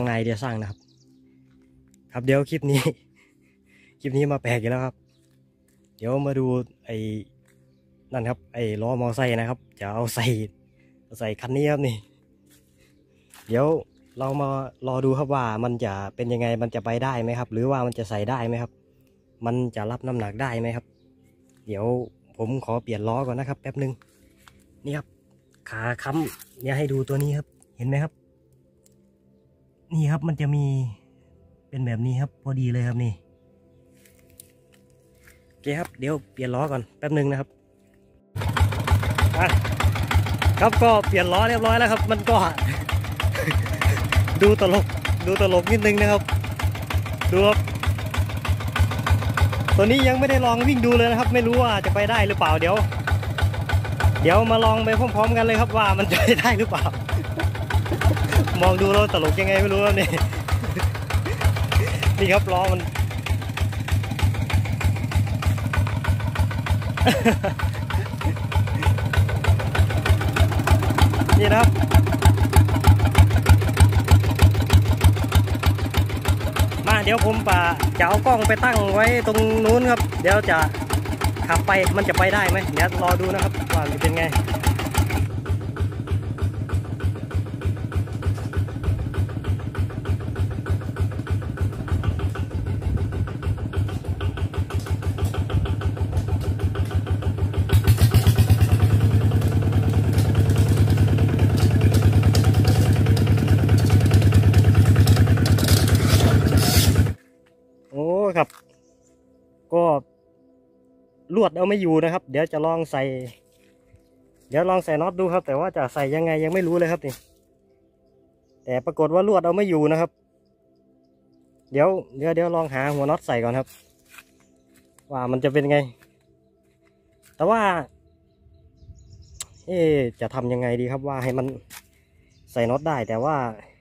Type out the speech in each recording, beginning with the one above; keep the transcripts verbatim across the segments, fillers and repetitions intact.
นายเดียสร้างนะครับครับเดี๋ยวคลิปนี้คลิปนี้มาแปลกอีกแล้วครับเดี๋ยวมาดูไอ้นั่นครับไอ้ล้อมอไซค์นะครับจะเอาใส่ใส่คันนี้ครับนี่เดี๋ยวเรามารอดูครับว่ามันจะเป็นยังไงมันจะไปได้ไหมครับหรือว่ามันจะใส่ได้ไหมครับมันจะรับน้ำหนักได้ไหมครับเดี๋ยวผมขอเปลี่ยนล้อก่อนนะครับแป๊บนึงนี่ครับขาค้ำเนี่ยให้ดูตัวนี้ครับเห็นไหมครับนี่ครับมันจะมีเป็นแบบนี้ครับพอดีเลยครับนี่โอเคครับเดี๋ยวเปลี่ยนล้อก่อนแป๊บนึงนะครับครับก็เปลี่ยนล้อเรียบร้อยแล้วครับมันก็ ดูตลกดูตลกนิดนึงนะครับดูครับตัวนี้ยังไม่ได้ลองวิ่งดูเลยนะครับไม่รู้ว่าจะไปได้หรือเปล่าเดี๋ยวเดี๋ยวมาลองไปพร้อมๆกันเลยครับว่ามันจะไปได้หรือเปล่า มองดูแล้วตลกยังไงไม่รู้ครับนี่ นี่ครับล้อมัน นี่นะครับมาเดี๋ยวผมป่าจะเอากล้องไปตั้งไว้ตรงนู้นครับเดี๋ยวจะขับไปมันจะไปได้ไหมเดี๋ยวรอดูนะครับว่าจะเป็นไงครับก็ลวดเอาไม่อยู่นะครับเดี๋ยวจะลองใส่เดี๋ยวลองใส่น็อตดูครับแต่ว่าจะใส่ยังไงยังไม่รู้เลยครับนี่แต่ปรากฏว่าลวดเอาไม่อยู่นะครับเดี๋ยวเดี๋ยวเดี๋ยวลองหาหัวน็อตใส่ก่อนครับว่ามันจะเป็นไงแต่ว่าเอ๊ะจะทำยังไงดีครับว่าให้มันใส่น็อตได้แต่ว่า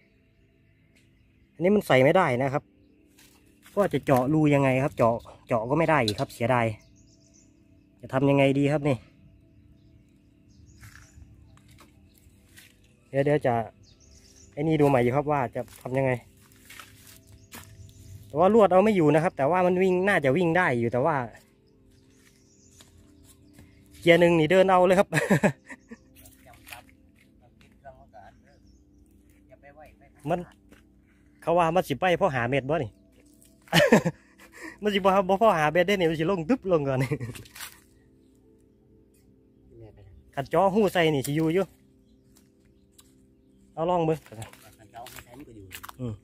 อันนี้มันใส่ไม่ได้นะครับก็จะเจาะรูยังไงครับเจาะเจาะก็ไม่ได้อีกครับเสียดายจะทำยังไงดีครับนี่เดี๋ยวเดี๋ยวจะไอ้นี่ดูใหม่อยู่ครับว่าจะทำยังไงแต่ว่าลวดเอาไม่อยู่นะครับแต่ว่ามันวิ่งน่าจะวิ่งได้อยู่แต่ว่าเกียร์หนึ่งนี่เดินเอาเลยครับ มันเขาว่ามันสิไปเพราะหาเม็ดบ่นี่ มันสิบ่บ่พอหาเบ็ดได้เนี่ยมันสิลงตึ๊บลงก่อนขัดจ้อหู้ใส่นี่สิอยู่อยู่เอาลองมืออืม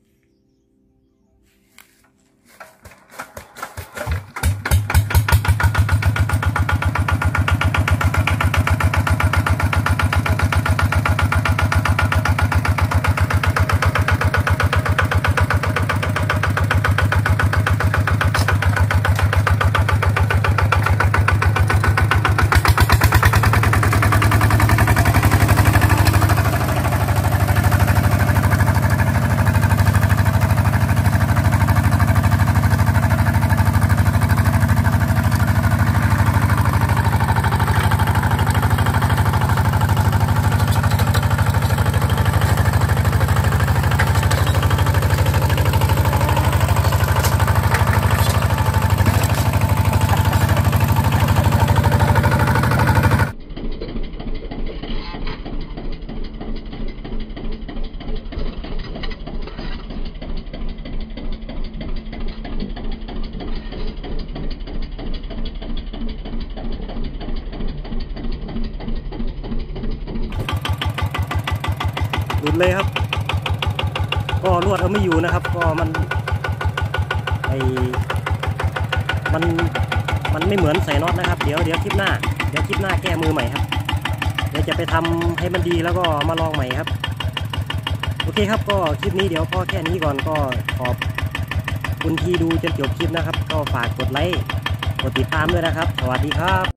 หลุดเลยครับก็ลวดเอาไม่อยู่นะครับก็มันไอมันมันไม่เหมือนใส่น็อตนะครับเดี๋ยวเดี๋ยวคลิปหน้าเดี๋ยวคลิปหน้าแก้มือใหม่ครับเดี๋ยวจะไปทำให้มันดีแล้วก็มาลองใหม่ครับโอเคครับก็คลิปนี้เดี๋ยวพอแค่นี้ก่อนก็ขอบคุณที่ดูจนจบคลิปนะครับก็ฝากกดไลค์กดติดตามด้วยนะครับสวัสดีครับ